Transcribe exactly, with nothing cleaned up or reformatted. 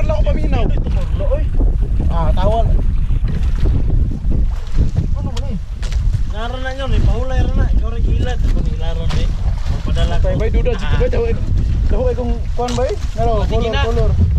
lang ako paminaw. Ito turlo oy. Ah, tawal. Ano man eh? Naran na nyo, pahulay ra na. Ikaw rin ilad. Ako nilaran eh. Magpadala ko. Tay bay duda jika bay daw. Daw ay kung kuan bay? Ngaro, Sige color na. color.